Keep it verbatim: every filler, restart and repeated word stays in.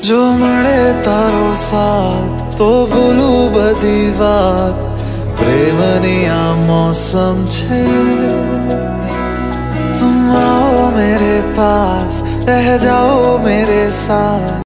જો મળે તારો સાથ તો ભૂલું બધી વાત, પ્રેમની આ મૌસમ છે। तुम आओ मेरे पास, रह जाओ मेरे साथ।